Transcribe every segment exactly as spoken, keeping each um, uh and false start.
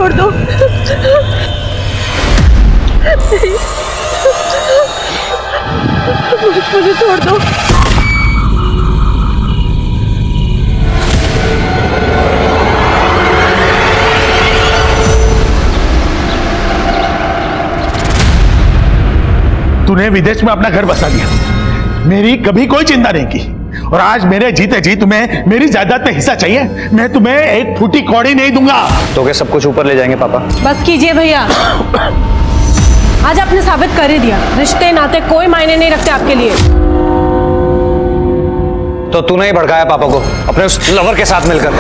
छोड़ दो। मुझे छोड़ दो। तूने विदेश में अपना घर बसा दिया, मेरी कभी कोई चिंता नहीं की, और आज मेरे जीते जी तुम्हें मेरी जायदाद में हिस्सा चाहिए। मैं तुम्हें एक फूटी कौड़ी नहीं दूंगा। तो क्या सब कुछ ऊपर ले जाएंगे पापा? बस कीजिए भैया, आज आपने साबित कर ही दिया, रिश्ते नाते कोई मायने नहीं रखते आपके लिए। तो तूने ही भड़काया पापा को अपने उस लवर के साथ मिलकर।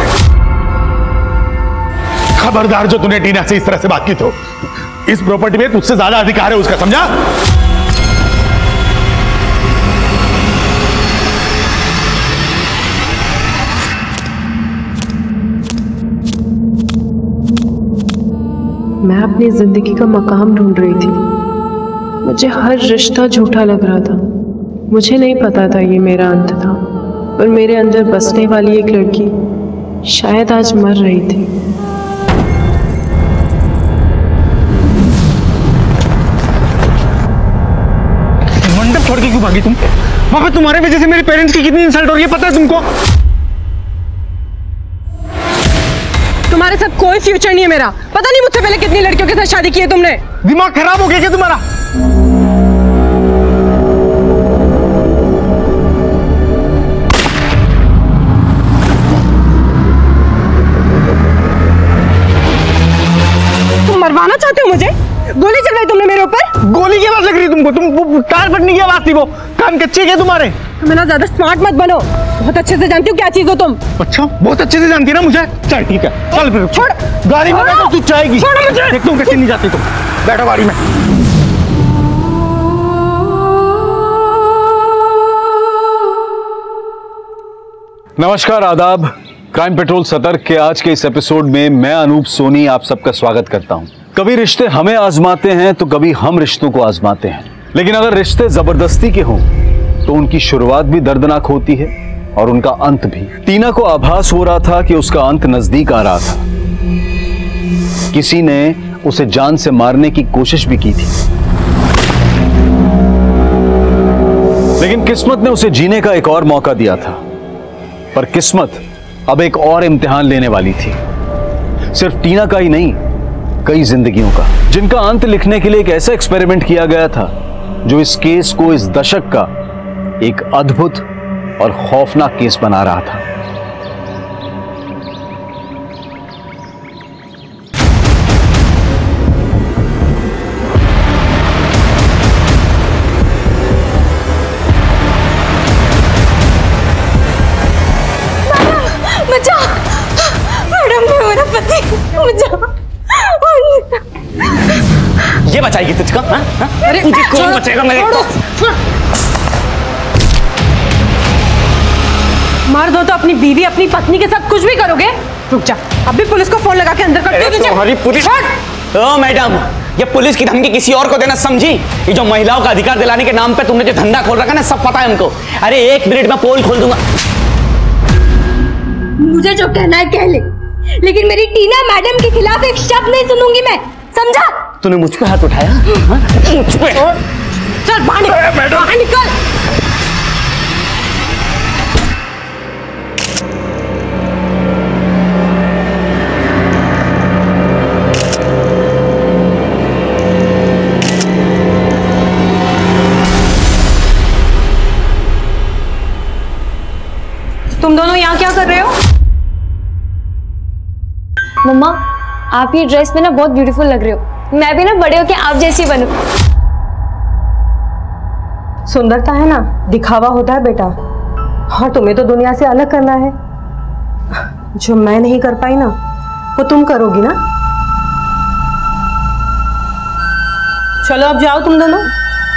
खबरदार जो तूने टीना से इस तरह से बात की तो इस प्रॉपर्टी में तुझसे ज्यादा अधिकार है उसका, समझा? मैं अपनी जिंदगी का मकाम ढूंढ रही थी, मुझे हर रिश्ता झूठा लग रहा था। मुझे नहीं पता था ये मेरा अंत था, पर मेरे अंदर बसने वाली एक लड़की शायद आज मर रही थी। मंडप छोड़ के क्यों भागी तुम? पापा तुम्हारे वजह से मेरे पेरेंट्स की कितनी इंसल्ट हो रही है पता है तुमको? तुम्हारे साथ कोई फ्यूचर नहीं है मेरा। पता नहीं मुझसे पहले कितनी लड़कियों के साथ शादी की है तुमने। दिमाग खराब हो गया क्या तुम्हारा? तुम मरवाना चाहते हो मुझे? गोली चलवाई तुमने मेरे ऊपर? गोली की आवाज लग रही तुमको? तुम वो टायर फटने की आवाज थी, वो कान कच्चे क्या तुम्हारे? तुम ना ज्यादा स्मार्ट मत बनो, बहुत अच्छे से जानती हूँ क्या चीज हो तुम। अच्छा, बहुत अच्छे से जानती है ना मुझे। चल ठीक है, चल फिर छोड़। गाड़ी में बैठो, तू चाहेगी। छोड़ो मुझे। देखता हूँ कैसे नहीं जाती तुम। बैठो गाड़ी में। नमस्कार, आदाब। क्राइम पेट्रोल सतर्क के आज के इस एपिसोड में मैं अनूप सोनी आप सबका स्वागत करता हूं। कभी रिश्ते हमें आजमाते हैं तो कभी हम रिश्तों को आजमाते हैं, लेकिन अगर रिश्ते जबरदस्ती के हों तो उनकी शुरुआत भी दर्दनाक होती है और उनका अंत भी। टीना को आभास हो रहा था कि उसका अंत नजदीक आ रहा था। किसी ने उसे जान से मारने की कोशिश भी की थी, लेकिन किस्मत ने उसे जीने का एक और मौका दिया था। पर किस्मत अब एक और इम्तिहान लेने वाली थी, सिर्फ टीना का ही नहीं, कई जिंदगियों का, जिनका अंत लिखने के लिए एक ऐसा एक्सपेरिमेंट किया गया था जो इस केस को इस दशक का एक अद्भुत और खौफनाक केस बना रहा था। बचा, मैडम ने मेरा पति बचा। ये बचाएगी तुझको? हाँ? हाँ? अरे मुझे कौन बचाएगा? मेरे मार दो तो अपनी बीवी अपनी पत्नी के साथ कुछ भी करोगे? रुक जा, अभी पुलिस को फोन लगा के अंदर कर दो। तुम्हारी पुलिस? ओ मैडम, ये पुलिस की धमकी किसी और को देना समझी? ये जो महिलाओं का अधिकार दिलाने के नाम पे तुमने जो धंधा खोल रखा ना, सब पता है हमको। अरे एक मिनट में पोल खोल दूंगा। मुझे जो कहना है कह ले, लेकिन मेरी टीना मैडम के खिलाफ एक शब्द नहीं सुनूंगी मैं, समझा? तूने मुझ पे हाथ उठाया? हाँ? मुझ पे? चल बाहर निकल, बाहर निकल। तुम दोनों यहाँ क्या कर रहे हो? मम्मा, आप ये ड्रेस में ना बहुत ब्यूटीफुल लग रहे हो। मैं भी ना बड़े होके आप जैसी बनूं। सुंदरता है ना, दिखावा होता है बेटा, और तुम्हें तो दुनिया से अलग करना है। जो मैं नहीं कर पाई ना, वो तुम करोगी ना। चलो अब जाओ तुम दोनों।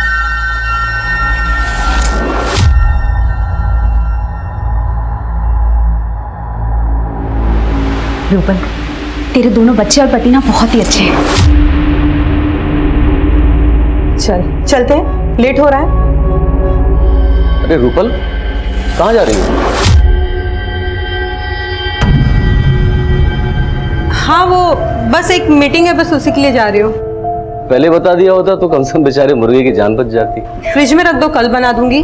रूपल, तेरे दोनों बच्चे और पति ना बहुत ही अच्छे हैं। चल चलते हैं, लेट हो रहा है। अरे रूपल, कहाँ जा रही हो? हाँ वो बस एक मीटिंग है, बस उसी के लिए जा रही हूँ। पहले बता दिया होता तो कम से कम बेचारे मुर्गे की जान बच जाती। फ्रिज में रख दो, कल बना दूंगी।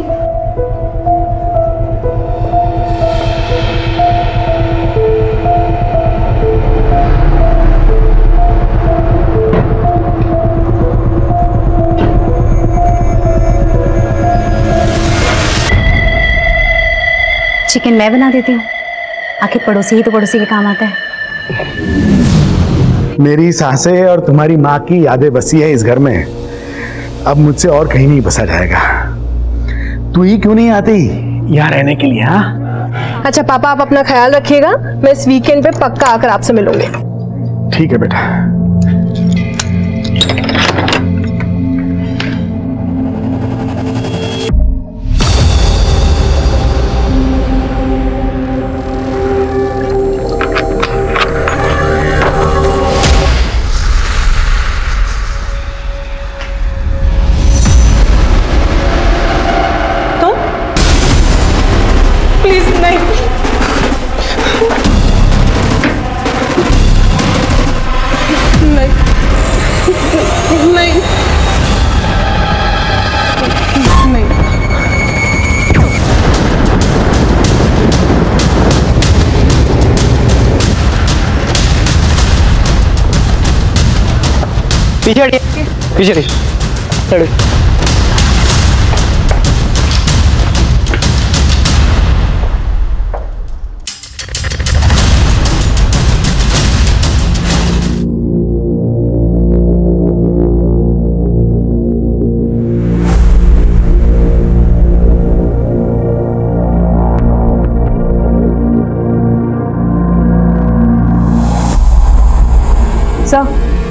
चिकन मैं बना देती हूँ, आखिर पड़ोसी ही तो पड़ोसी के काम आता है। मेरी सांसें और तुम्हारी माँ की यादें बसी है इस घर में, अब मुझसे और कहीं नहीं बसा जाएगा। तू ही क्यों नहीं आती यहाँ रहने के लिए? हाँ अच्छा पापा, आप अपना ख्याल रखिएगा, मैं इस वीकेंड पे पक्का आकर आपसे मिलूंगी। ठीक है बेटा। पीछे हटिए, पीछे हटिए। सर,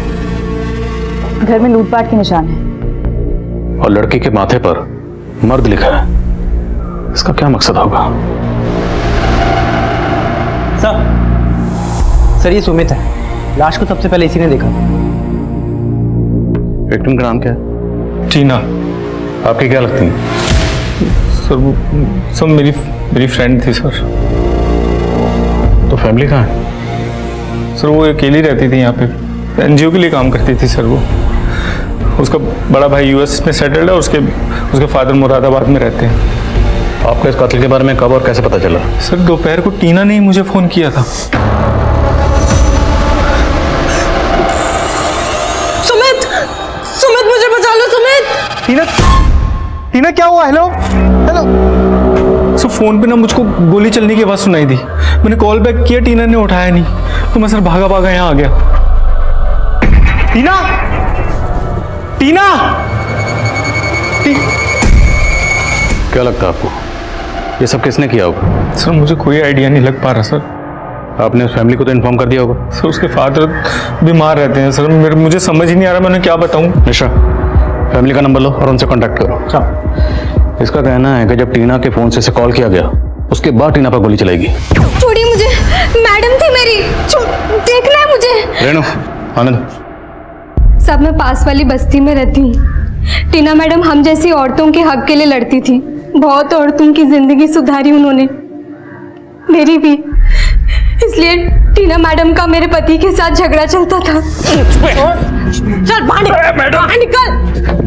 घर में लूटपाट के निशान है और लड़की के माथे पर मर्द लिखा है। इसका क्या मकसद होगा? सर, सर ये सुमित है, लाश को सबसे पहले इसी ने देखा। विक्टिम का नाम क्या है? टीना। आपकी क्या लगती है? सर वो सब मेरी मेरी फ्रेंड थी सर। तो फैमिली कहाँ है? सर वो अकेली रहती थी यहाँ पे, एनजीओ के लिए काम करती थी सर। वो उसका बड़ा भाई यूएस में सेटल्ड है, उसके उसके फादर मुरादाबाद में रहते हैं। आपको इस कत्ल के बारे में कब और कैसे पता चला? सर दोपहर को टीना ने ही मुझे फोन किया था। सुमित, सुमित मुझे बचा लो सुमित। टीना, टीना क्या हुआ? Hello hello. सर फोन पे ना मुझको गोली चलने की आवाज सुनाई दी। मैंने कॉल बैक किया, टीना ने उठाया नहीं, तो मैं सर भागा भागा यहाँ आ गया। टीना, टीना, टी... क्या लगता है आपको ये सब किसने किया होगा? सर मुझे कोई आइडिया नहीं लग पा रहा सर। आपने उस फैमिली को तो इन्फॉर्म कर दिया होगा? सर उसके फादर बीमार रहते हैं सर, मेरे मुझे समझ ही नहीं आ रहा मैं उन्हें क्या बताऊं। निशा, फैमिली का नंबर लो और उनसे कांटेक्ट करो। हाँ। इसका कहना है कि जब टीना के फोन से इसे कॉल किया गया उसके बाद टीना पर गोली चलेगी। छोड़िए मुझे, मैडम थी मेरी, देखना है मुझे। रेणु, आनंद। सब मैं पास वाली बस्ती में रहती हूँ। टीना मैडम हम जैसी औरतों के हक के लिए लड़ती थी, बहुत औरतों की जिंदगी सुधारी उन्होंने, मेरी भी। इसलिए टीना मैडम का मेरे पति के साथ झगड़ा चलता था। चल बाहर बाहर निकल।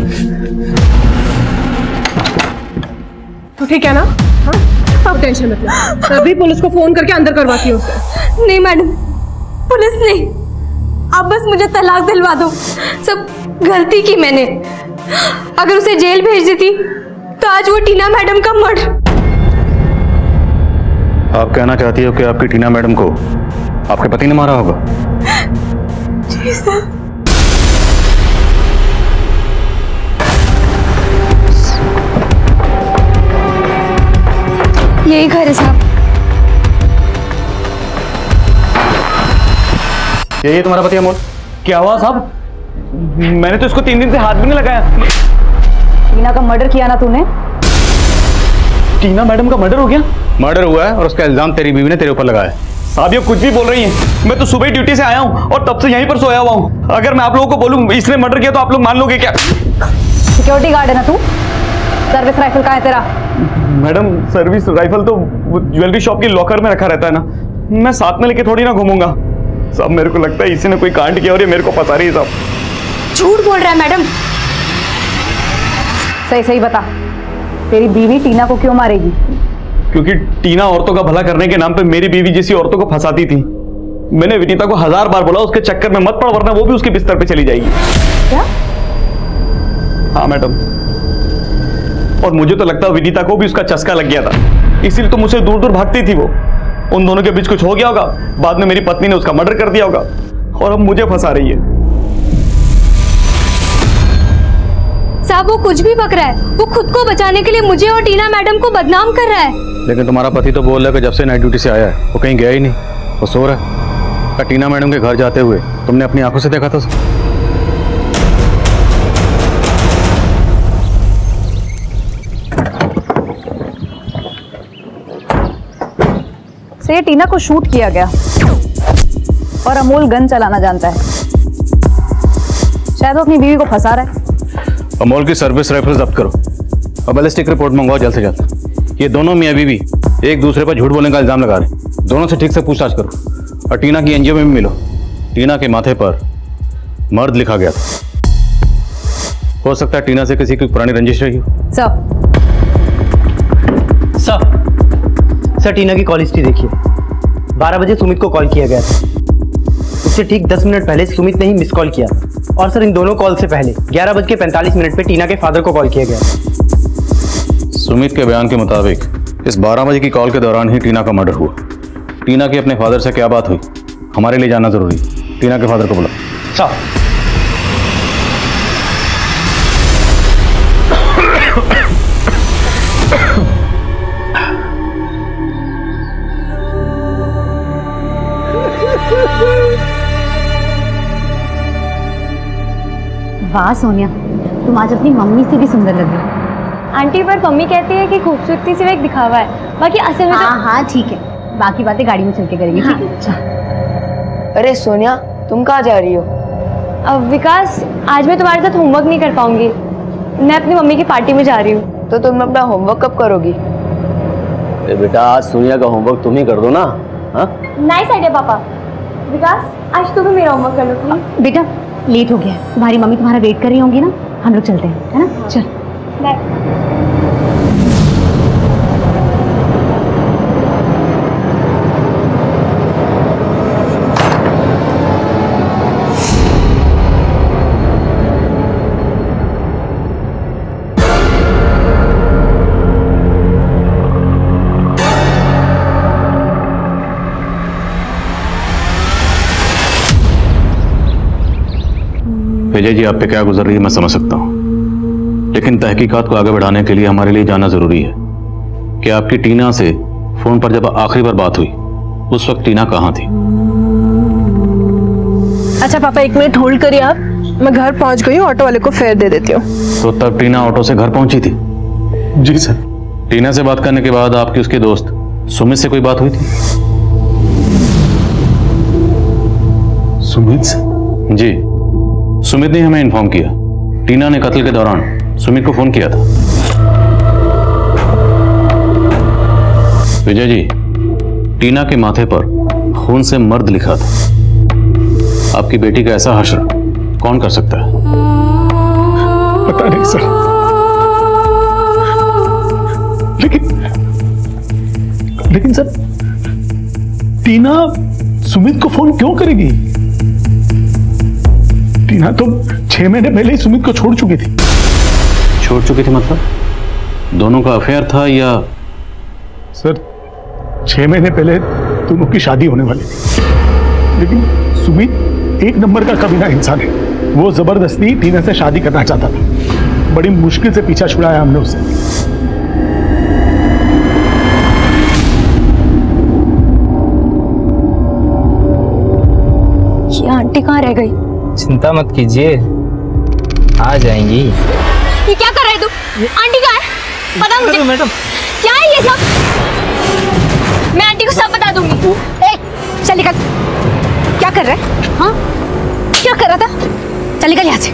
तो ठीक है ना? हाँ, अब टेंशन मत लो, अभी पुलिस को फोन करके अंदर करवाती हूँ उसे। नहीं मैडम, पुलिस नहीं, आप बस मुझे तलाक दिलवा दो। सब गलती की मैंने, अगर उसे जेल भेज देती तो आज वो टीना मैडम का मर्डर। आप कहना चाहती हो कि आपकी टीना मैडम को आपके पति ने मारा होगा? जी सर। यही घर है साहब। ये तुम्हारा पति अमोल? क्या हुआ साहब? मैंने तो इसको तीन दिन से हाथ भी नहीं लगाया। टीना का मर्डर किया ना तूने? टीना मैडम का मर्डर हो गया? मर्डर हुआ है और उसका इल्जाम तेरी बीवी ने तेरे ऊपर लगाया है। साहब ये कुछ भी बोल रही हैं। मैं तो सुबह ड्यूटी से आया हूँ और तब से यहीं पर सोया हुआ हूँ। अगर मैं आप लोगों को बोलूँ इसने मर्डर किया तो आप लोग मान लोगे क्या? सिक्योरिटी गार्ड है ना तू? सर्विस राइफल कहाँ है तेरा? मैडम सर्विस राइफल तो ज्वेलरी शॉप की लॉकर में रखा रहता है ना, मैं साथ में लेके थोड़ी ना घूमूंगा। साहब मेरे को लगता है इसी ने कोई कांड किया और ये मेरे को फंसा रही है साहब। झूठ बोल रहा है मैडम। सही सही बता, तेरी बीवी टीना को क्यों मारेगी? क्योंकि टीना औरतों का भला करने के नाम पे मेरी बीवी जैसी औरतों को फंसाती थी। मैंने विनीता को हजार बार बोला उसके चक्कर में मत पड़, वरना वो भी उसके बिस्तर पे चली जाएगी। क्या? हाँ मैडम, और मुझे तो लगता है विनीता को भी उसका चस्का लग गया था, इसीलिए तो मुझसे दूर दूर भागती थी वो। उन दोनों के बीच कुछ हो गया होगा, बाद में मेरी पत्नी ने उसका मर्डर कर दिया होगा और अब मुझे फंसा रही है। साहब वो कुछ भी बक रहा है, वो खुद को बचाने के लिए मुझे और टीना मैडम को बदनाम कर रहा है। लेकिन तुम्हारा पति तो बोल रहा है कि जब से नाइट ड्यूटी से आया है वो कहीं गया ही नहीं, वो सो रहा है। टीना मैडम के घर जाते हुए तुमने अपनी आंखों से देखा था उसे? से ये टीना को शूट किया गया और अमोल गन चलाना जानता है। शायद वो अपनी बीवी को फंसा रहा है। अमोल की सर्विस राइफल जब्त करो और बैलिस्टिक रिपोर्ट मंगवाओ जल्द से जल्द। ये दोनों मियाँ बीवी एक दूसरे पर झूठ बोलने का इल्जाम लगा रहे हैं। दोनों से ठीक से पूछताछ करो और टीना की एनजीओ में भी मिलो। टीना के माथे पर मर्द लिखा गया था, हो सकता है टीना से किसी की पुरानी रंजिश रही हो। सर सर सर टीना की कॉल हिस्ट्री देखिए। बारह बजे सुमित को कॉल किया गया था, उससे ठीक दस मिनट पहले सुमित ने ही मिस कॉल किया। और सर इन दोनों कॉल से पहले ग्यारह बज के पैंतालीस मिनट पे टीना के फादर को कॉल किया गया। सुमित के बयान के मुताबिक इस बारह बजे की कॉल के दौरान ही टीना का मर्डर हुआ। टीना की अपने फादर से क्या बात हुई हमारे लिए जानना जरूरी है। टीना के फादर को बुलाओ। सर वाह सोनिया, तुम आज अपनी मम्मी से भी सुंदर लग रही हो। आंटी पर मम्मी कहती है कि खूबसूरती सिर्फ एक दिखावा है, बाकी असल में हाँ हाँ ठीक है, बाकी बातें गाड़ी में चल के करेंगे। हाँ, ठीक है। अरे सोनिया तुम कहाँ जा रही हो? अब विकास आज मैं तुम्हारे साथ होमवर्क नहीं कर पाऊंगी, मैं अपनी मम्मी की पार्टी में जा रही हूँ। तो तुम अपना होमवर्क कब करोगी? बेटा आज सोनिया का होमवर्क तुम ही कर दो ना। हाँ नाइस आइडिया पापा। विकास आज तू भी मेरा होमवर्क कर लो प्लीज। बेटा लेट हो गया, तुम्हारी मम्मी तुम्हारा वेट कर रही होंगी ना, हम लोग चलते हैं, है ना? चल बाय। विजय जी आप पे क्या गुजर रही है मैं समझ सकता हूँ, लेकिन तहकीकात को आगे बढ़ाने के लिए हमारे लिए जानना जरूरी है कि आपकी टीना से फोन पर जब आखिरी बार बात हुई उस वक्त टीना कहाँ थी? अच्छा पापा एक मिनट होल्ड करिए आप, मैं घर पहुंच गई हूँ, ऑटो वाले को फेयर दे देती हूँ। तो तब टीना ऑटो से घर पहुंची थी? जी सर। टीना से बात करने के बाद आपकी उसके दोस्त सुमित से कोई बात हुई थी? सुमित से? जी, सुमित ने हमें इन्फॉर्म किया टीना ने कत्ल के दौरान सुमित को फोन किया था। विजय जी, टीना के माथे पर खून से मर्द लिखा था। आपकी बेटी का ऐसा हश्र कौन कर सकता है? पता नहीं सर, लेकिन लेकिन सर टीना सुमित को फोन क्यों करेगी? टीना तो छह महीने पहले ही सुमित को छोड़ चुकी थी। छोड़ चुकी थी मतलब? दोनों का अफेयर था या? सर छह महीने पहले दोनों की शादी होने वाली थी, लेकिन सुमित एक नंबर का कमीना इंसान है। वो जबरदस्ती टीना से शादी करना चाहता था, बड़ी मुश्किल से पीछा छुड़ाया हमने उससे। ये आंटी कहाँ रह गई? चिंता मत कीजिए, आ जाएंगी। ये क्या कर रहे तू? आंटी कहाँ है? बता मुझे। मैडम क्या है ये सब? मैं आंटी को सब बता दूंगी। ए, चल निकल। क्या कर रहा है? हाँ क्या कर रहा था? चल निकल यहाँ से।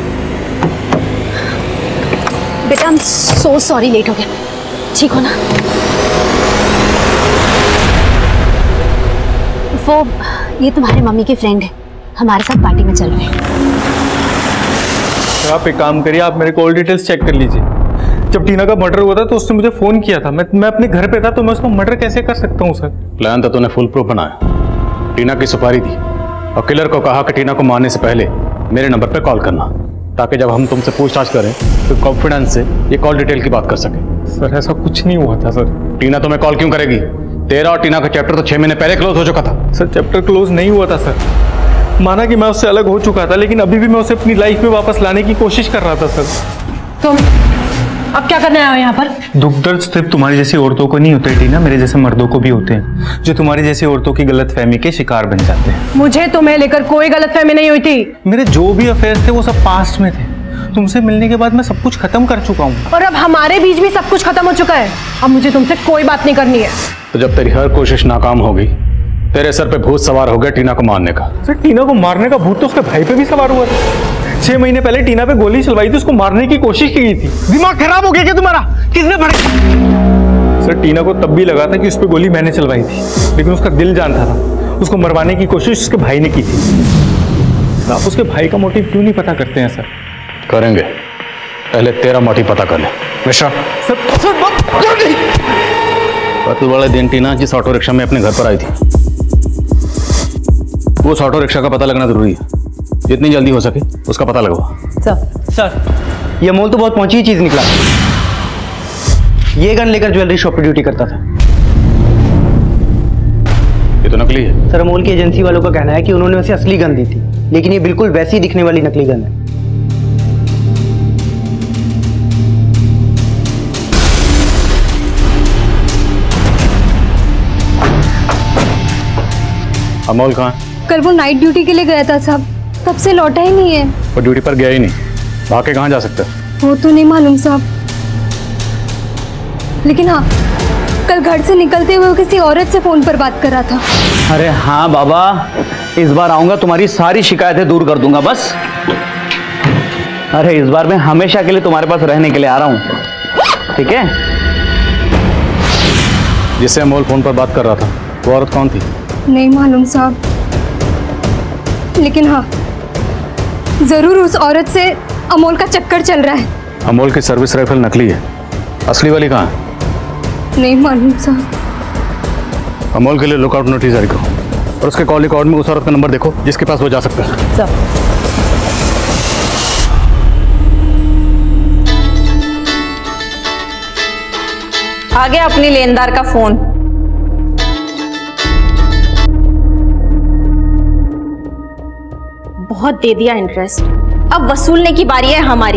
बेटा I'm so sorry, लेट हो गया। ठीक हो ना? वो ये तुम्हारे मम्मी के फ्रेंड है, हमारे साथ पार्टी में चल रहे हैं। आप एक काम करिए, आप मेरे कॉल डिटेल्स चेक कर लीजिए। जब टीना का मर्डर हुआ था तो उसने मुझे फोन किया था। मैं मैं अपने घर पे था, तो मैं उसको मर्डर कैसे कर सकता हूँ सर? प्लान तो तूने फुल प्रूफ बनाया। टीना की सुपारी दी और किलर को कहा कि टीना को मारने से पहले मेरे नंबर पे कॉल करना, ताकि जब हम तुमसे पूछताछ करें तो कॉन्फिडेंस से ये कॉल डिटेल की बात कर सके। सर ऐसा कुछ नहीं हुआ था सर। टीना तुम्हें कॉल क्यों करेगी? तेरा और टीना का चैप्टर तो छह महीने पहले क्लोज हो चुका था। सर चैप्टर क्लोज नहीं हुआ था सर। माना कि मैं उससे अलग हो चुका था, लेकिन अभी भी मैं उसे अपनी लाइफ में वापस लाने की कोशिश कर रहा था सर। तुम अब क्या करने आए हो यहाँ पर? दुख दर्द सिर्फ तुम्हारी जैसी औरतों को नहीं होते टीना, मेरे जैसे मर्दों को भी होते हैं, जो तुम्हारी जैसी औरतों की गलतफहमी के शिकार बन जाते हैं। मुझे तुम्हें लेकर कोई गलतफहमी नहीं हुई थी। मेरे जो भी अफेयर्स थे वो सब पास्ट में थे। तुमसे मिलने के बाद मैं सब कुछ खत्म कर चुका हूँ। और अब हमारे बीच भी सब कुछ खत्म हो चुका है। अब मुझे तुमसे कोई बात नहीं करनी है। तो जब तेरी हर कोशिश नाकाम होगी, तेरे सर पे भूत सवार हो गया टीना को मारने का। सर टीना को मारने का भूत तो उसके भाई पे भी सवार हुआ था। छह महीने पहले टीना पे गोली चलवाई थी, उसको मारने की कोशिश की गई थी। दिमाग खराब हो गया क्या तुम्हारा? किसने पढ़ा? सर टीना को तब भी लगा था कि उस पर गोली मैंने चलवाई थी, लेकिन उसका दिल जानता था। उसको मरवाने की कोशिश उसके भाई ने की थी। आप उसके भाई का मोटिव क्यों नहीं पता करते हैं सर? करेंगे, पहले तेरा मोटिव पता कर ले। मिश्रा सर, सर कत्ल वाले दिन टीना जिस ऑटो रिक्शा में अपने घर पर आई थी, उस ऑटो रिक्शा का पता लगना जरूरी है। जितनी जल्दी हो सके उसका पता लगवा। सर सर ये अमोल तो बहुत पहुंची चीज निकला। ये गन लेकर ज्वेलरी शॉप पे ड्यूटी करता था। ये तो नकली है। सर अमोल की एजेंसी वालों का कहना है कि उन्होंने उसे असली गन दी थी, लेकिन ये बिल्कुल वैसी दिखने वाली नकली गन है। अमोल कहाँ है? कल वो नाइट ड्यूटी के लिए गया था साहब, तब से लौटा ही नहीं है। वो ड्यूटी पर गया ही नहीं, भाग के कहाँ जा सकता है? वो तो नहीं मालूम साहब, लेकिन हाँ कल घर से निकलते हुए किसी औरत से फोन पर बात कर रहा था। अरे हाँ बाबा, इस बार आऊंगा तुम्हारी सारी शिकायतें दूर कर दूंगा बस। अरे इस बार मैं हमेशा के लिए तुम्हारे पास रहने के लिए आ रहा हूँ, ठीक है? जिससे अमोल फोन पर बात कर रहा था वो औरत कौन थी? नहीं मालूम साहब, लेकिन हाँ जरूर उस औरत से अमोल का चक्कर चल रहा है। अमोल की सर्विस राइफल नकली है, असली वाली कहाँ है? नहीं मालूम साहब। अमोल के लिए लुकआउट नोटिस जारी करो और उसके कॉल रिकॉर्ड में उस औरत का नंबर देखो जिसके पास वो जा सकता है। सब आ गया अपनी लेनदार का फोन। बहुत दे दिया इंटरेस्ट, अब वसूलने की बारी है हमारी।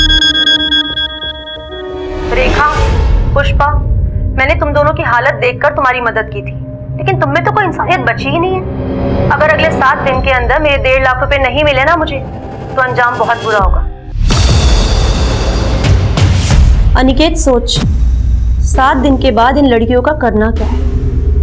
रेखा, पुष्पा, मैंने तुम दोनों की हालत देखकर तुम्हारी मदद की थी, लेकिन तुम में तो कोई इंसानियत बची ही नहीं है। अगर अगले सात दिन के अंदर मेरे डेढ़ लाख रुपए नहीं मिले ना मुझे, तो अंजाम बहुत बुरा होगा। अनिकेत सोच, सात दिन के बाद इन लड़कियों का करना क्या है?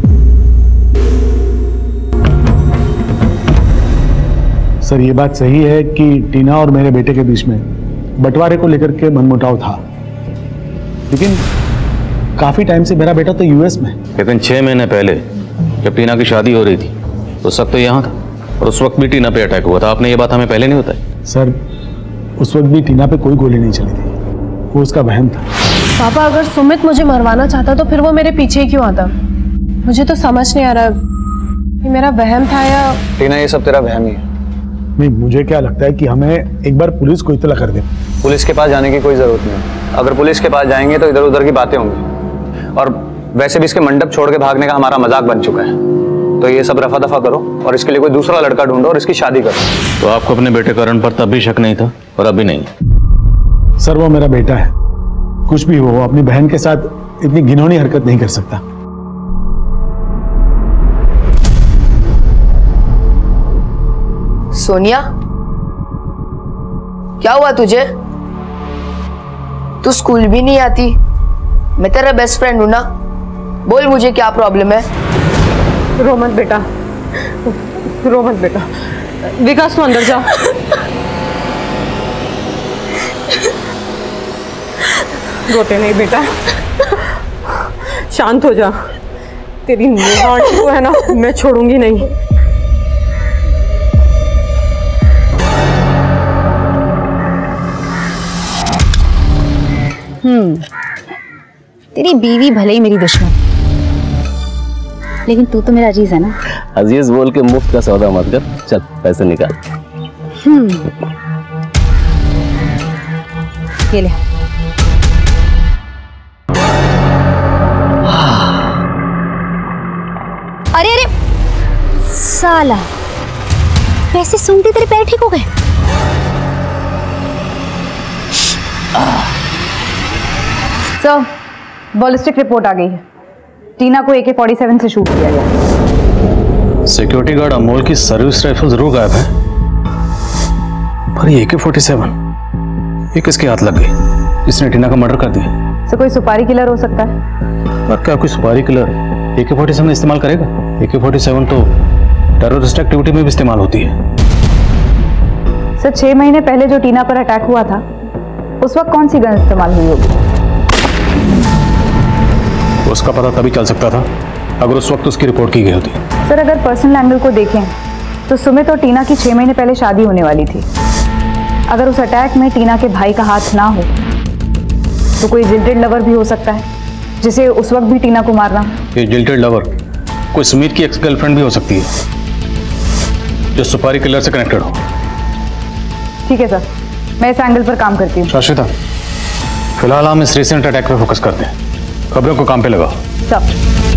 सर ये बात सही है कि टीना और मेरे बेटे के बीच में बंटवारे को लेकर के मनमुटाव था, लेकिन काफी टाइम से मेरा बेटा तो यूएस में। लेकिन छह महीने पहले जब टीना की शादी हो रही थी तो उस वक्त तो यहाँ था, और उस वक्त भी टीना पे अटैक हुआ था। आपने ये बात हमें पहले नहीं बताई? सर उस वक्त भी टीना पे कोई गोली नहीं चली थी, वो उसका वहम था। पापा अगर सुमित मुझे मरवाना चाहता तो फिर वो मेरे पीछे क्यों आता? मुझे तो समझ नहीं आ रहा ये मेरा वहम था या। टीना ये सब तेरा वहम ही है। नहीं, मुझे क्या लगता है कि हमें एक बार पुलिस को इत्तला कर दे। पुलिस के पास जाने की कोई जरूरत नहीं। अगर पुलिस के पास जाएंगे तो इधर उधर की बातें होंगी, और वैसे भी इसके मंडप छोड़ के भागने का हमारा मजाक बन चुका है। तो ये सब रफा दफा करो और इसके लिए कोई दूसरा लड़का ढूंढो और इसकी शादी करो। तो आपको अपने बेटे करण पर तब भी शक नहीं था और अभी नहीं? सर वो मेरा बेटा है, कुछ भी हो, अपनी बहन के साथ इतनी घिनौनी हरकत नहीं कर सकता। सोनिया, क्या हुआ तुझे? तू स्कूल भी नहीं आती, मैं तेरा बेस्ट फ्रेंड हूं ना। बोल मुझे क्या प्रॉब्लम है? रो मत बेटा, रो मत बेटा। विकास तू अंदर जा। रोते नहीं बेटा, शांत हो जा। तेरी निगाह को है ना मैं छोड़ूंगी नहीं। हम्म, तेरी बीवी भले ही मेरी दुश्मन, लेकिन तू तो मेरा अजीज है ना। अजीज बोल के मुफ्त का सौदा मत कर, चल पैसे निकाल। हम्म, ये ले। अरे अरे साला, पैसे सूंघते तेरे पैर ठीक हो गए। सर, बॉलिस्टिक रिपोर्ट आ गई है। टीना को ए के फोर्टी सेवन से शूट किया गया। सिक्योरिटी गार्ड अमोल की सर्विस राइफल जरूर गायब है, पर ये ए के फोर्टी सेवन ये किसके हाथ लग गई? इसने टीना का मर्डर कर दिया। सर, कोई सुपारी किलर हो सकता है। पर क्या कोई सुपारी किलर ए के फोर्टी सेवन इस्तेमाल करेगा? ए के फोर्टी सेवन तो टेररिस्ट एक्टिविटी में भी इस्तेमाल होती है। सर, छह महीने पहले जो टीना पर अटैक हुआ था, उस वक्त कौन सी गन इस्तेमाल हुई होगी? उसका पता तभी चल सकता था अगर उस वक्त उसकी रिपोर्ट की गई होती। सर, अगर पर्सनल एंगल को देखें तो सुमित और टीना की छह महीने पहले शादी होने वाली थी। अगर उस अटैक में टीना के भाई का हाथ ना हो तो कोई जिल्टेड लवर भी हो सकता है, जिसे उस वक्त भी टीना को मारना। ये जिल्टेड लवर कोई सुमित की एक्स गर्लफ्रेंड भी हो सकती है जो सुपारी किलर से कनेक्टेड हो। ठीक है सर, मैं इस एंगल पर काम करती हूँ। शाश्विता, फिलहाल हम इस रिसेंट अटैक पे फोकस करते हैं, खबरों को काम पे लगाओ। सब।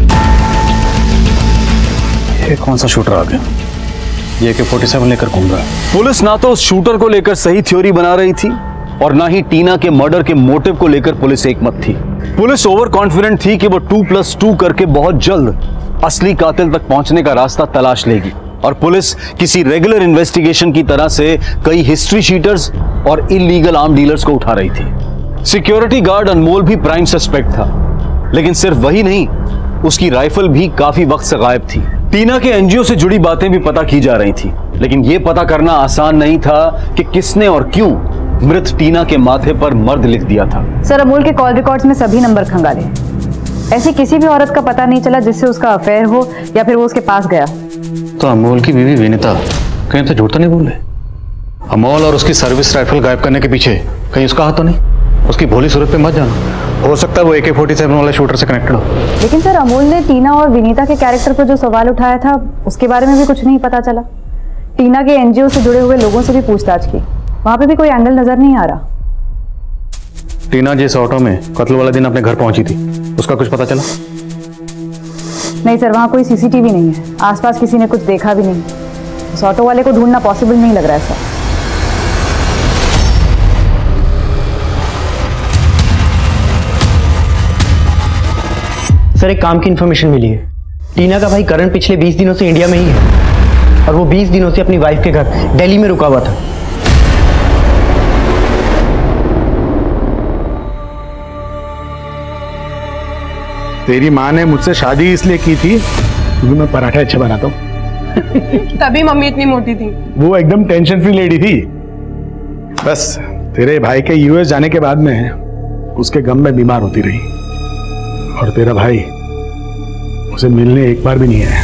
ये कौन सा शूटर आ गया? ये के फोर्टी सेवन लेकर घूम रहा है। पुलिस ना तो उस शूटर को लेकर सही थ्योरी बना रही थी और ना ही टीना के मर्डर के मोटिव को लेकर पुलिस एकमत थी। पुलिस ओवर कॉन्फिडेंट थी कि वो टू प्लस टू करके बहुत जल्द असली कातिल तक पहुंचने का रास्ता तलाश लेगी, और पुलिस किसी रेगुलर इन्वेस्टिगेशन की तरह से कई हिस्ट्री शीटर्स और इलीगल आर्म डीलर्स को उठा रही थी। सिक्योरिटी गार्ड अनमोल भी प्राइम सस्पेक्ट था, लेकिन सिर्फ वही नहीं, उसकी राइफल भी काफी वक्त से गायब थी। टीना के एनजीओ से जुड़ी बातें भी पता की जा रही थी, लेकिन यह पता करना आसान नहीं था कि किसने और क्यों मृत टीना के माथे पर मर्द लिख दिया था। सर, अमोल के कॉल रिकॉर्ड्स में सभी नंबर खंगाले। ऐसी किसी भी औरत का पता नहीं चला जिससे उसका अफेयर हो या फिर वो उसके पास गया। तो अमोल की बीवी विनीता कहीं तो झूठ तो नहीं बोल रहे? अमोल और उसकी सर्विस राइफल गायब करने के पीछे कहीं उसका हाथ तो नहीं? उसकी भोली सूरत पे मत जाना, हो सकता है वो ए के फोर्टी सेवन वाले शूटर से कनेक्टेड हो। लेकिन सर, अमोल ने टीना और विनीता के कैरेक्टर पर जो सवाल उठाया था उसके बारे में भी कुछ नहीं पता चला। टीना के एनजीओ से जुड़े हुए लोगों से भी पूछताछ की, वहां पे भी कोई एंगल नजर नहीं आ रहा। टीना जिस ऑटो में कत्ल वाले दिन अपने घर पहुंची थी, उसका कुछ पता चला? नहीं सर, वहां कोई सीसीटीवी नहीं है, आसपास किसी ने कुछ देखा भी नहीं। उस ऑटो वाले को ढूंढना पॉसिबल नहीं लग रहा है सर। सर, एक काम की इन्फॉर्मेशन मिली है। टीना का भाई करण पिछले बीस दिनों से इंडिया में ही है और वो बीस दिनों से अपनी वाइफ के घर दिल्ली में रुका हुआ था। तेरी माँ ने मुझसे शादी इसलिए की थी क्योंकि मैं पराठे अच्छे बनाता हूँ। तभी मम्मी इतनी मोटी थी। वो एकदम टेंशन फ्री लेडी थी। बस तेरे भाई के यूएस जाने के बाद में उसके गम में बीमार होती रही, और तेरा भाई उसे मिलने एक बार भी नहीं आया।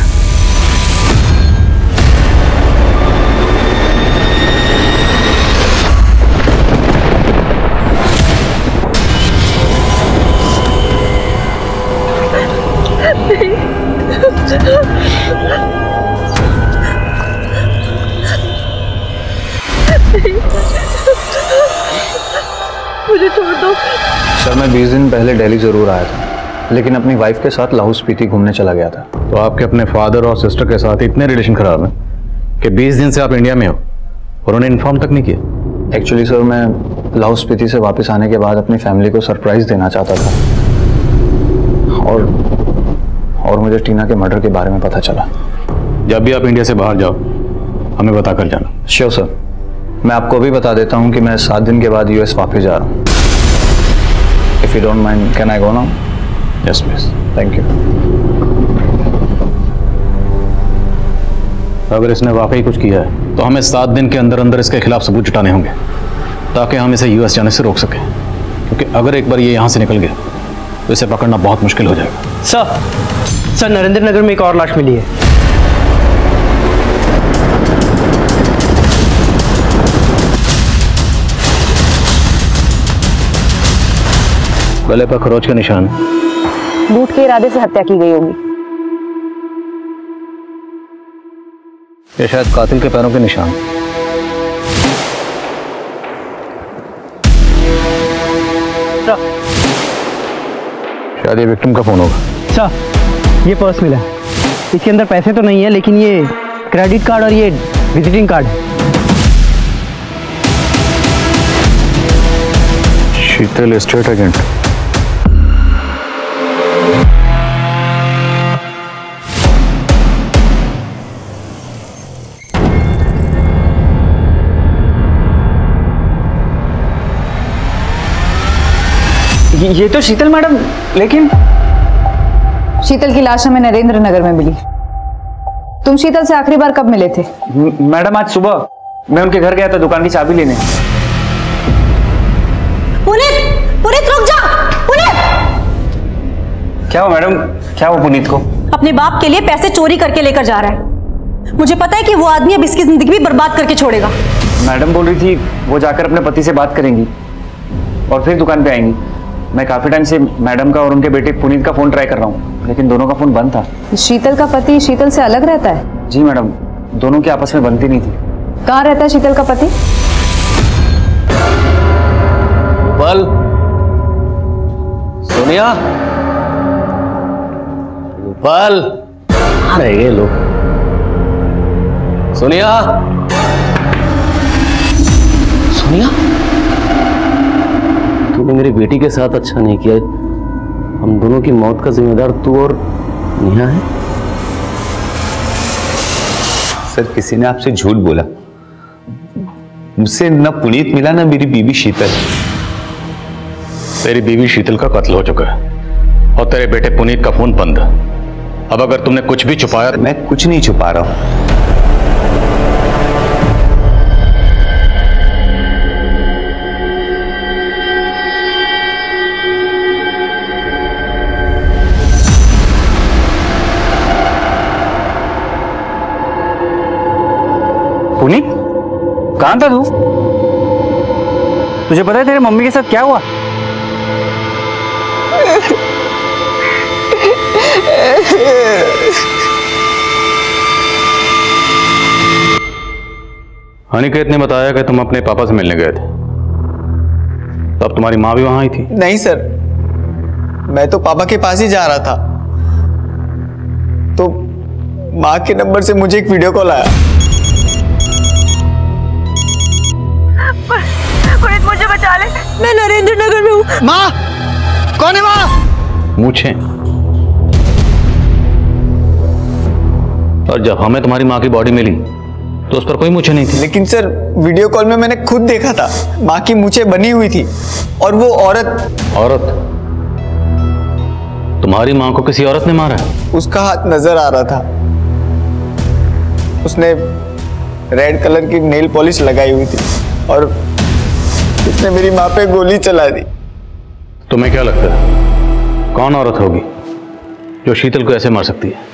मुझे छोड़ दो। सर, मैं बीस दिन पहले दिल्ली जरूर आया था, लेकिन अपनी वाइफ के साथ लाहौल स्पीति घूमने चला गया था। तो आपके अपने फादर और सिस्टर के साथ इतने रिलेशन खराब हैं कि बीस दिन से आप इंडिया में हो और उन्हें इन्फॉर्म तक नहीं किया। एक्चुअली सर, मैं लाहौल स्पीति से वापस आने के बाद अपनी फैमिली को सरप्राइज देना चाहता था, और और मुझे टीना के मर्डर के बारे में पता चला। जब भी आप इंडिया से बाहर जाओ हमें बता कर जाना। श्योर सर, मैं आपको भी बता देता हूँ कि मैं सात दिन के बाद यूएस वापस जा रहा हूँ। If you don't mind, can I go now? Yes please, thank you. अगर इसने वाकई कुछ किया है तो हमें सात दिन के अंदर अंदर इसके खिलाफ सबूत जुटाने होंगे ताकि हम इसे यूएस जाने से रोक सकें, क्योंकि अगर एक बार ये यहाँ से निकल गया तो इसे पकड़ना बहुत मुश्किल हो जाएगा। सर, सर नरेंद्र नगर में एक और लाश मिली है। गले पर खरोच के निशान। लूट के इरादे से हत्या की गई होगी। ये शायद कातिल के पैरों के निशान। शायद ये विक्टिम का फोन होगा। अच्छा, ये पर्स मिला। इसके अंदर पैसे तो नहीं है, लेकिन ये क्रेडिट कार्ड और ये विजिटिंग कार्ड है। Sheetal state agent. ये तो शीतल मैडम, लेकिन शीतल की लाश हमें नरेंद्र नगर में मिली। तुम शीतल से आखिरी बार कब मिले थे? मैडम आज सुबह मैं उनके घर गया था दुकान की चाबी लेने। पुनीत, पुनीत रुक जा। पुनीत! क्या हुआ मैडम? क्या हुआ पुनीत को? अपने बाप के लिए पैसे चोरी करके लेकर जा रहा है। मुझे पता है कि वो आदमी अब इसकी जिंदगी भी बर्बाद करके छोड़ेगा। मैडम बोल रही थी वो जाकर अपने पति से बात करेंगी और फिर दुकान पे आएंगी। मैं काफी टाइम से मैडम का और उनके बेटे पुनीत का फोन ट्राई कर रहा हूँ, लेकिन दोनों का फोन बंद था। शीतल का पति शीतल से अलग रहता है? जी मैडम, दोनों की आपस में बनती नहीं थी। कहाँ रहता है शीतल का पति? विपुल, सोनिया, विपुल, कहाँ रह गए लोग? सोनिया, सोनिया, तूने मेरी बेटी के साथ अच्छा नहीं किया। हम दोनों की मौत का जिम्मेदार तू और नेहा है। सर, किसी ने आपसे झूठ बोला। मुझसे न पुनीत मिला ना मेरी बीवी शीतल। तेरी बीवी शीतल का कत्ल हो चुका है और तेरे बेटे पुनीत का फोन बंद। अब अगर तुमने कुछ भी छुपाया। मैं कुछ नहीं छुपा रहा हूं। पुनीत, कहां था तू? तुझे पता है तेरे मम्मी के साथ क्या हुआ? अनिकेत ने बताया कि तुम अपने पापा से मिलने गए थे, तब तुम्हारी माँ भी वहां आई थी। नहीं सर, मैं तो पापा के पास ही जा रहा था, तो माँ के नंबर से मुझे एक वीडियो कॉल आया। पुनीत, मुझे बचा ले, मैं नरेंद्र नगर में हूँ। माँ, कौन है माँ? मूछें। और जब हमें तुम्हारी माँ की बॉडी मिली तो उस पर कोई मूछें नहीं थी। लेकिन सर, वीडियो कॉल में मैंने खुद देखा था, माँ की मूछें बनी हुई थी और वो औरत। औरत? तुम्हारी माँ को किसी औरत ने मारा है? उसका हाथ नजर आ रहा था। उसने रेड कलर की नेल पॉलिश लगाई हुई थी और उसने मेरी माँ पे गोली चला दी। तुम्हें क्या लगता है कौन औरत होगी जो शीतल को ऐसे मार सकती है?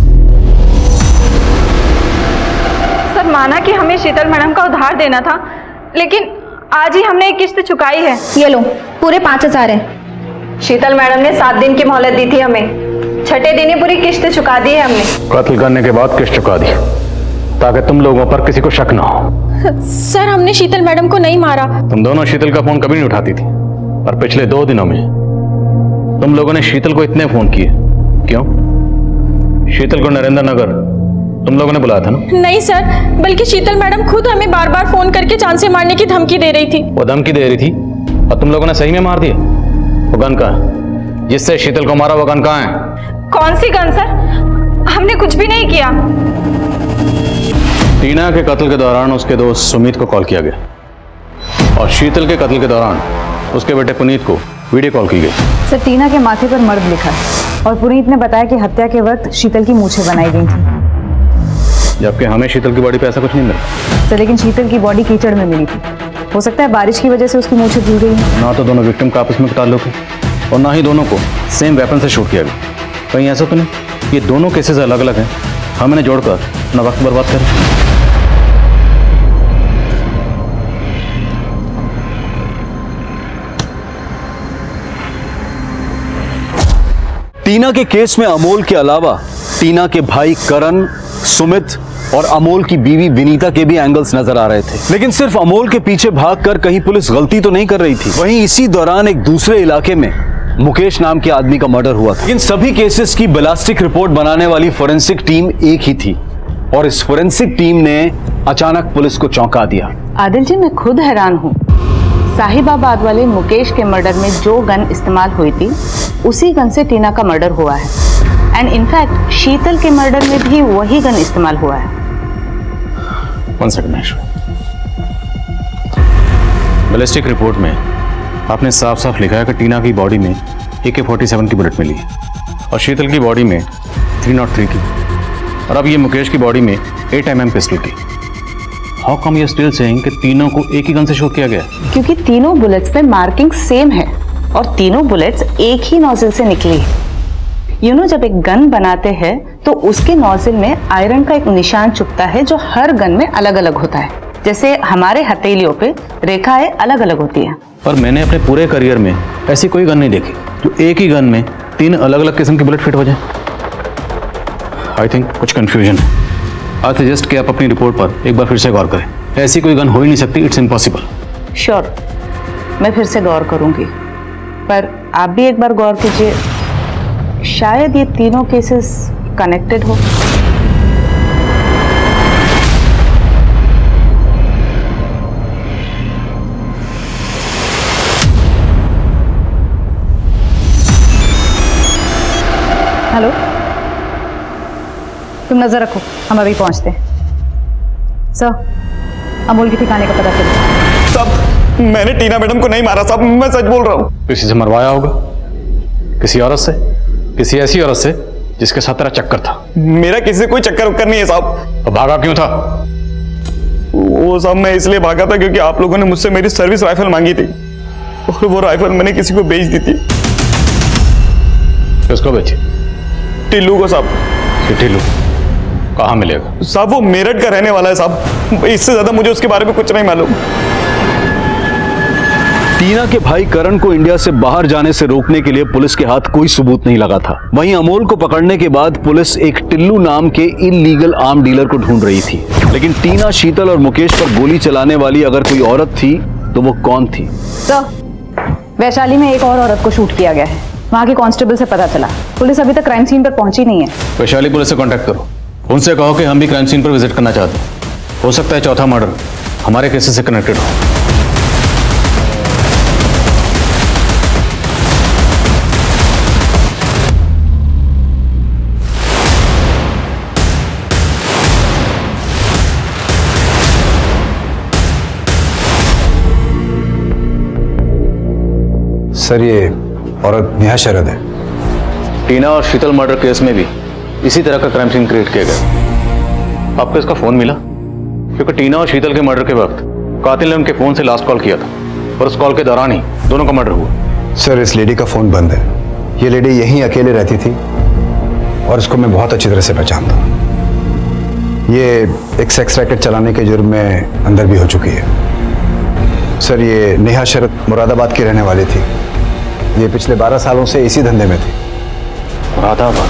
सर, माना कि हमें शीतल मैडम का उधार देना था, लेकिन आज ही हमने एक किस्त चुकाई है। ये लो, पूरे पाँच हजार है। शीतल मैडम ने सात दिन की मोहलत दी थी हमें, छठे दिन ही पूरी किस्त चुका दी है हमने। कत्ल करने के बाद किस्त चुका दी ताकि तुम लोगों पर किसी को शक ना हो। सर, हमने शीतल मैडम को नहीं मारा। तुम दोनों शीतल का फोन कभी नहीं उठाती थी, और पिछले दो दिनों में तुम लोगों ने शीतल को इतने फोन किए क्यों? शीतल को नरेंद्र नगर तुम लोगों ने बुलाया था ना? नहीं सर, बल्कि शीतल मैडम खुद हमें बार बार फोन करके जान से मारने की धमकी दे रही थी। वो धमकी दे रही थी और तुम लोगों ने सही में मार दिया? वो गन कहाँ है जिससे शीतल को मारा? वो गन कहाँ है? कौन सी गन सर? हमने कुछ भी नहीं किया। टीना के कत्ल के दौरान उसके दोस्त सुमित को कॉल किया गया और शीतल के कत्ल के दौरान उसके बेटे पुनीत को वीडियो कॉल की गई। सर, टीना के माथे पर मर्द लिखा है और पुनीत ने बताया कि हत्या के वक्त शीतल की मूछें बनाई गई थी, जबकि हमें शीतल की बॉडी पे ऐसा कुछ नहीं मिला। सर, लेकिन शीतल की बॉडी कीचड़ में मिली थी। हो सकता है बारिश की वजह से उसकी मूछें धुल गई हैं। ना तो दोनों विक्टिम का आपस में ताल्लुक है और ना ही दोनों को सेम वेपन से शूट किया गया। कहीं ऐसा तो नहीं ये दोनों केसेस अलग अलग हैं, हम इन्हें जोड़कर अपना वक्त बर्बाद करें? टीना के केस में अमोल के अलावा टीना के भाई करण, सुमित और अमोल की बीवी विनीता के भी एंगल्स नजर आ रहे थे। लेकिन सिर्फ अमोल के पीछे भागकर कहीं पुलिस गलती तो नहीं कर रही थी। वहीं इसी दौरान एक दूसरे इलाके में मुकेश नाम के आदमी का मर्डर हुआ था। इन सभी केसेस की बैलिस्टिक रिपोर्ट बनाने वाली फोरेंसिक टीम एक ही थी और इस फोरेंसिक टीम ने अचानक पुलिस को चौंका दिया। आदिल जी, मैं खुद हैरान हूँ। साहिबाबाद वाले मुकेश के मर्डर में जो गन इस्तेमाल हुई थी उसी गन से टीना का मर्डर हुआ है एंड इनफैक्ट शीतल के मर्डर में भी वही गन इस्तेमाल हुआ है। One second Maheshwar, ballistic report में आपने साफ साफ लिखा है कि टीना की बॉडी में ए के फोर्टी सेवन की बुलेट मिली है और शीतल की बॉडी में थ्री नॉट थ्री की, और अब ये मुकेश की बॉडी में एट एम एम पिस्टल की। How come you still saying कि तीनों को एक ही गन से शूट किया गया? क्योंकि तीनों बुलेट्स पे मार्किंग सेम है और तीनों बुलेट्स एक ही नोजल से निकली है। यू नो, जब एक गन बनाते हैं तो उसके नोजल में आयरन का एक निशान चुभता है जो हर गन में अलग अलग होता है। जैसे हमारे हथेलियों पे रेखाएं अलग अलग होती हैं। पर मैंने अपने पूरे करियर में ऐसी कोई गन नहीं देखी जो एक ही गन में तीन अलग अलग किस्म की बुलेट फिट हो जाए। आई थिंक कुछ कंफ्यूजन है। आई सजेस्ट कि आप अपनी रिपोर्ट पर एक बार फिर से गौर करें। ऐसी कोई गन हो ही नहीं सकती, इट्स इम्पॉसिबल। श्योर, मैं फिर से गौर करूंगी, पर आप भी एक बार गौर कीजिए, शायद ये तीनों केसेस कनेक्टेड हो। हेलो, तुम नजर रखो, हम अभी पहुंचते हैं। सर, अमोल के ठिकाने का पता चला। साहब, मैंने टीना मैडम को नहीं मारा साहब, मैं सच बोल रहा हूँ। किसी से मरवाया होगा, किसी औरत से, किसी ऐसी औरत से जिसके साथ तेरा चक्कर था। मेरा किसी से कोई चक्कर उक्कर नहीं है साहब। तो भागा क्यों था? वो साहब मैं इसलिए भागा था क्योंकि आप लोगों ने मुझसे मेरी सर्विस राइफल मांगी थी और वो राइफल मैंने किसी को बेच दी थी। किसको बेची? टिल्लू को साहब। टिल्लू कहाँ मिलेगा? साहब वो मेरठ का रहने वाला है साहब, इससे ज्यादा मुझे उसके बारे में कुछ नहीं मालूम। टीना के भाई करण को इंडिया से बाहर जाने से रोकने के लिए पुलिस के हाथ कोई सबूत नहीं लगा था। वहीं अमोल को पकड़ने के बाद पुलिस एक टिल्लू नाम के इल्लीगल आर्म डीलर को ढूंढ रही थी। लेकिन टीना, शीतल और मुकेश पर गोली चलाने वाली अगर कोई औरत थी तो वो कौन थी? तो वैशाली में एक और औरत को शूट किया गया है, वहाँ के कांस्टेबल से पता चला। पुलिस अभी तक क्राइम सीन पर पहुंची नहीं है। वैशाली पुलिस से कांटेक्ट करो, उनसे कहो कि हम भी क्राइम सीन पर विजिट करना चाहते हैं। हो सकता है चौथा मर्डर हमारे केसेस से कनेक्टेड हो। सर, ये औरत नेहा शरद है। टीना और शीतल मर्डर केस में भी इसी तरह का क्राइम सीन क्रिएट किया गया। आपको इसका फोन मिला? क्योंकि टीना और शीतल के मर्डर के वक्त कातिल ने उनके फोन से लास्ट कॉल किया था और उस कॉल के दौरान ही दोनों का मर्डर हुआ। सर, इस लेडी का फोन बंद है। ये लेडी यहीं अकेले रहती थी और इसको मैं बहुत अच्छी तरह से पहचानता हूँ। ये एक सेक्स रैकेट चलाने के जुर्म में अंदर भी हो चुकी है। सर, ये नेहा शरद मुरादाबाद की रहने वाली थी। ये पिछले बारह सालों से इसी धंधे में थी। मुरादाबाद?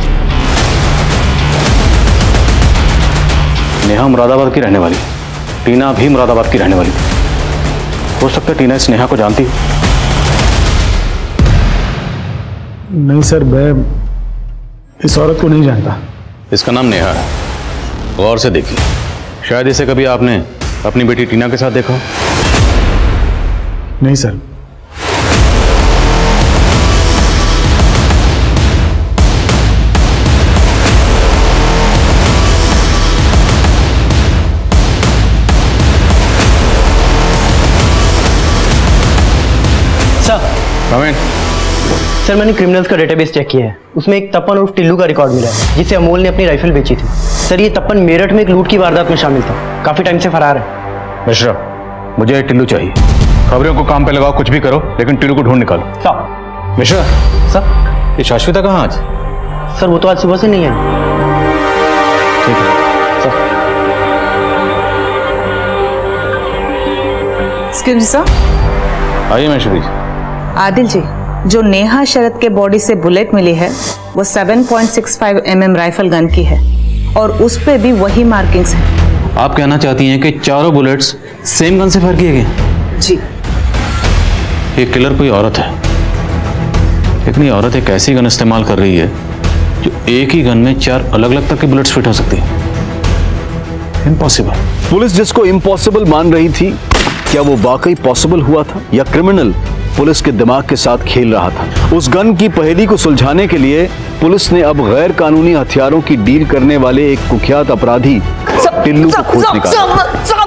नेहा मुरादाबाद की रहने वाली, टीना भी मुरादाबाद की रहने वाली। हो सकता है टीना इस नेहा को जानती हो। नहीं सर, मैं इस औरत को नहीं जानता। इसका नाम नेहा है, गौर से देखिए, शायद इसे कभी आपने अपनी बेटी टीना के साथ देखा हो। नहीं सर। सर, सर मैंने क्रिमिनल्स का डेटाबेस चेक किया है, उसमें एक तपन और टिल्लू का रिकॉर्ड मिला है जिसे अमोल ने अपनी राइफल बेची थी। सर, ये तपन मेरठ में एक लूट की वारदात में शामिल था, काफी टाइम से फरार है। मिश्रा, मुझे टिल्लू चाहिए। खबरों को काम पे लगाओ, कुछ भी करो, लेकिन टिल्लू को ढूंढ निकालो। सर। मिश्रा। सर। ये शाश्विता कहाँ आज? सर, वो तो आज सुबह से नहीं है। ठीक है सर। Excuse me sir. आइए महेश्वरी जी। आदिल जी, जो नेहा शरद के बॉडी से बुलेट मिली है वो seven point six five M M rifle gun की है और उस पे भी वही मार्किंग्स हैं। आप कहना चाहती हैं कि चारों बुलेट्स सेम गन से फायर किए गए? जी। ये किलर कोई औरत है, लेकिन ये औरत एक ऐसी गन इस्तेमाल कर रही है जो एक ही गन में चार अलग अलग तरह की बुलेट्स फिट हो सकती है। इम्पॉसिबल। पुलिस जिसको इम्पॉसिबल मान रही थी, क्या वो वाकई पॉसिबल हुआ था या क्रिमिनल पुलिस के दिमाग के साथ खेल रहा था? उस गन की पहेली को सुलझाने के लिए पुलिस ने अब गैर कानूनी हथियारों की डील करने वाले एक कुख्यात अपराधी टिल्लू को खोज निकाला।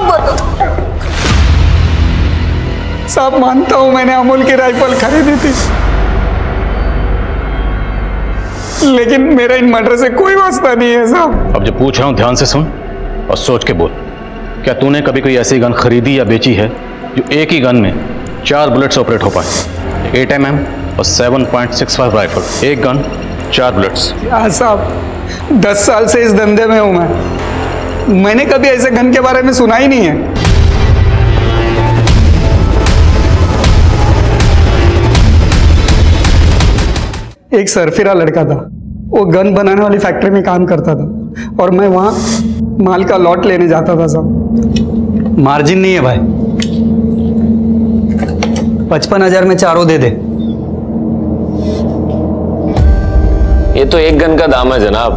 साहब मानता हूं मैंने अमूल की राइफल खरीदी थी, लेकिन मेरा इन मर्डर से कोई वास्ता नहीं है साहब। अब जो पूछ रहा हूं ध्यान से सुन और सोच के बोल। क्या तूने कभी कोई ऐसी गन खरीदी या बेची है जो एक ही गन में चार बुलेट्स ऑपरेट हो पाए? एट एम एम और seven point six five rifle, एक गन चार बुलेट्स। हाँ साहब, दस साल से इस धंधे में हूं मैं, मैंने कभी ऐसे गन के बारे में सुना ही नहीं है। एक सरफिरा लड़का था, वो गन बनाने वाली फैक्ट्री में काम करता था और मैं वहां माल का लॉट लेने जाता था साहब। मार्जिन नहीं है भाई, पचपन हजार में चारों दे दे। ये तो एक गन का दाम है जनाब।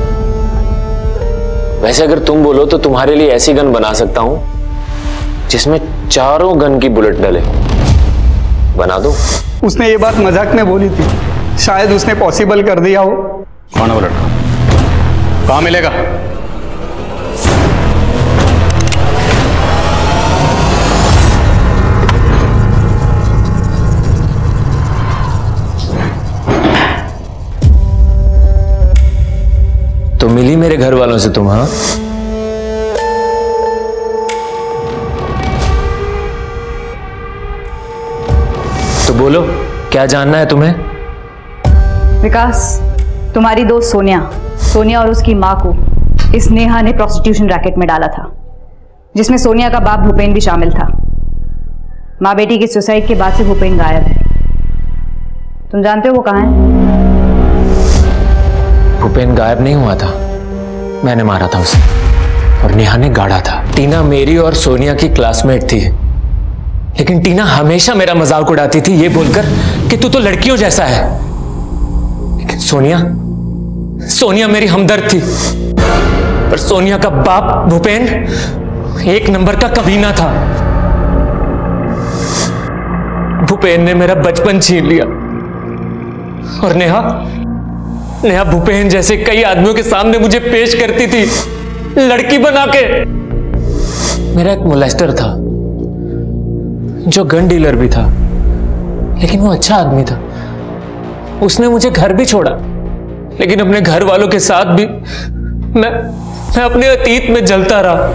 वैसे अगर तुम बोलो तो तुम्हारे लिए ऐसी गन बना सकता हूं जिसमें चारों गन की बुलेट डले। बना दो। उसने ये बात मजाक में बोली थी, शायद उसने पॉसिबल कर दिया हो। कौन है वो लड़का? कहां मिलेगा? तो मिली मेरे घर वालों से तुम? हाँ, तो बोलो क्या जानना है तुम्हें? विकास, तुम्हारी दोस्त सोनिया सोनिया और उसकी मां को इस नेहा ने प्रोस्टिट्यूशन रैकेट में डाला था, जिसमें सोनिया का बाप भूपेन भी शामिल था। माँ बेटी की सुसाइड के बाद से भूपेन गायब है। तुम जानते हो वो कहाँ है? भूपेन गायब नहीं हुआ था, मैंने मारा था उसे और नेहा ने गाड़ा था। टीना मेरी और सोनिया की क्लासमेट थी, लेकिन टीना हमेशा मेरा मजाक उड़ाती थी ये बोलकर कि तू तो लड़कियों जैसा है। लेकिन सोनिया सोनिया मेरी हमदर्द थी, पर सोनिया का बाप भूपेन एक नंबर का कमीना था। भूपेन ने मेरा बचपन छीन लिया और नेहा नेहा भूपेन जैसे कई आदमियों के सामने मुझे पेश करती थी लड़की बना के। मेरा एक मोलेस्टर था जो गन डीलर भी था, लेकिन वो अच्छा आदमी था। उसने मुझे घर भी छोड़ा, लेकिन अपने घर वालों के साथ भी मैं मैं अपने अतीत में जलता रहा।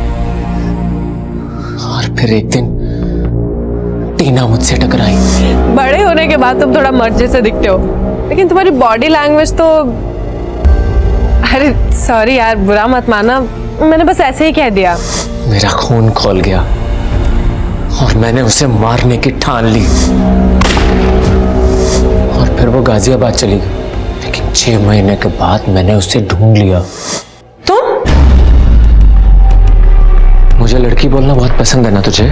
और फिर एक दिन टीना मुझसे टकराई। बड़े होने के बाद तुम थोड़ा मर्द जैसे दिखते हो, लेकिन तुम्हारी बॉडी लैंग्वेज तो, अरे सॉरी यार, बुरा मत माना, मैंने बस ऐसे ही कह दिया। मेरा खून खौल गया और मैंने उसे मारने की ठान ली और फिर वो गाजियाबाद चली गई। लेकिन छह महीने के बाद मैंने उसे ढूंढ लिया। तुम? मुझे लड़की बोलना बहुत पसंद है ना तुझे?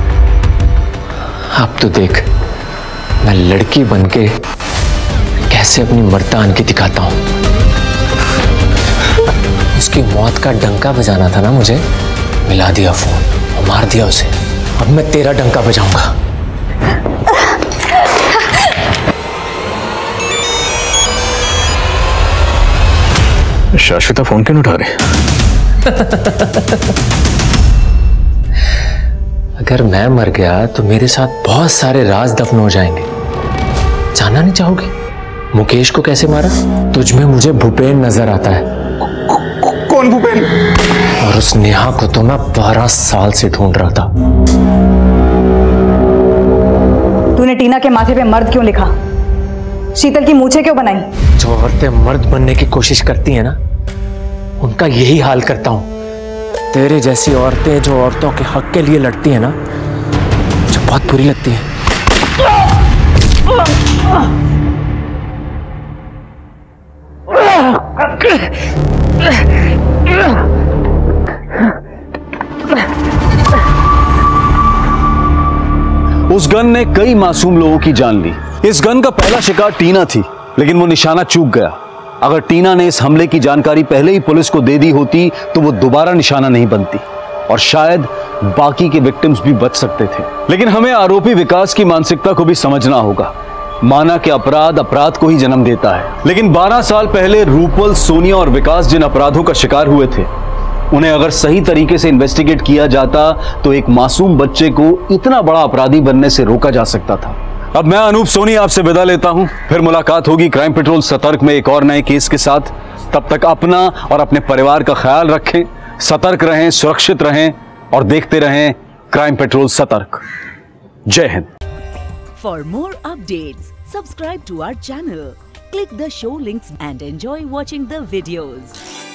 अब तो देख मैं लड़की बनके कैसे अपनी मर्दान की दिखाता हूं। उसकी मौत का डंका बजाना था ना मुझे, मिला दिया फोन और मार दिया उसे। अब मैं तेरा डंका बजाऊंगा। शाश्विता फोन क्यों नहीं उठा रहे? अगर मैं मर गया तो मेरे साथ बहुत सारे राज दफन हो जाएंगे। जानना नहीं चाहोगे मुकेश को कैसे मारा? तुझ में मुझे भूपेन नजर आता है। कौन भूपेन? और उस नेहा को तो मैं बारह साल से ढूंढ रहा था। तूने टीना के माथे पे मर्द क्यों लिखा? शीतल की मूछें क्यों बनाई? जो औरतें मर्द बनने की कोशिश करती हैं ना, उनका यही हाल करता हूं। तेरे जैसी औरतें जो औरतों के हक के लिए लड़ती हैं ना, मुझे बहुत बुरी लगती है। उस गन ने कई मासूम लोगों की जान ली। इस गन का पहला शिकार टीना थी, लेकिन वो निशाना चूक गया। अगर टीना ने इस हमले की जानकारी पहले ही पुलिस को दे दी होती तो वो दोबारा निशाना नहीं बनती और शायद बाकी के विक्टिम्स भी बच सकते थे। लेकिन हमें आरोपी विकास की मानसिकता को भी समझना होगा। माना कि अपराध अपराध को ही जन्म देता है, लेकिन बारह साल पहले रूपल, सोनिया और विकास जिन अपराधों का शिकार हुए थे, उन्हें अगर सही तरीके से इन्वेस्टिगेट किया जाता तो एक मासूम बच्चे को इतना बड़ा अपराधी बनने से रोका जा सकता था। अब मैं अनूप सोनी आपसे विदा लेता हूं, फिर मुलाकात होगी क्राइम पेट्रोल सतर्क में एक और नए केस के साथ। तब तक अपना और अपने परिवार का ख्याल रखें, सतर्क रहें, सुरक्षित रहें और देखते रहें क्राइम पेट्रोल सतर्क। जय Hind. For more updates subscribe to our channel, click the show links and enjoy watching the videos.